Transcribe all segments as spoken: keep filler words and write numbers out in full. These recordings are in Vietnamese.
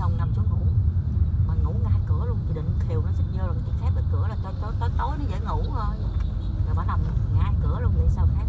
xong nằm xuống ngủ. Mình ngủ ngay cửa luôn, chị định khều nó xích vô rồi chị khép cái cửa là tối tối tối, tối nó dễ ngủ thôi. Rồi bà nằm ngay cửa luôn vậy sao khác.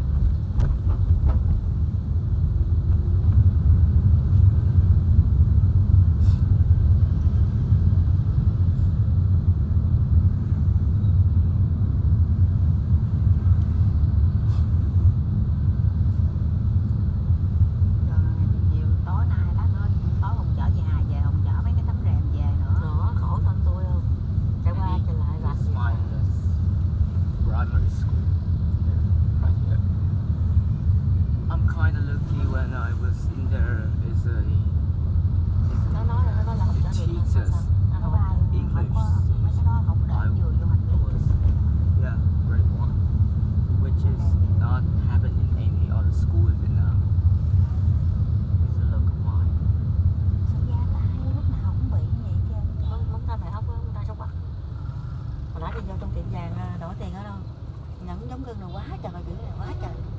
Hồi nãy đi vô trong tiệm vàng đổi tiền ở đâu nhẫn giống gương là quá trời, chuyện này quá trời.